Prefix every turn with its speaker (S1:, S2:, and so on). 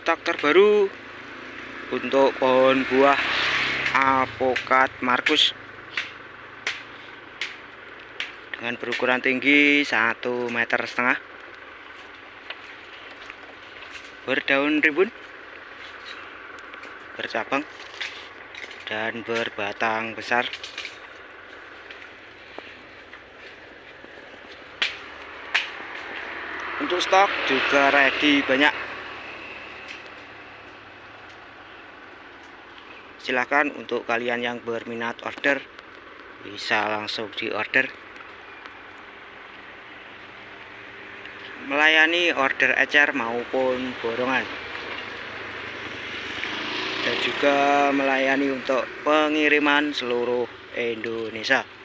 S1: stok terbaru untuk pohon buah alpukat Markus dengan berukuran tinggi 1,5 meter, berdaun rimbun, bercabang, dan berbatang besar. Untuk stok juga ready banyak. Silahkan untuk kalian yang berminat order bisa langsung di order. Melayani order ecer maupun borongan, dan juga melayani untuk pengiriman seluruh Indonesia.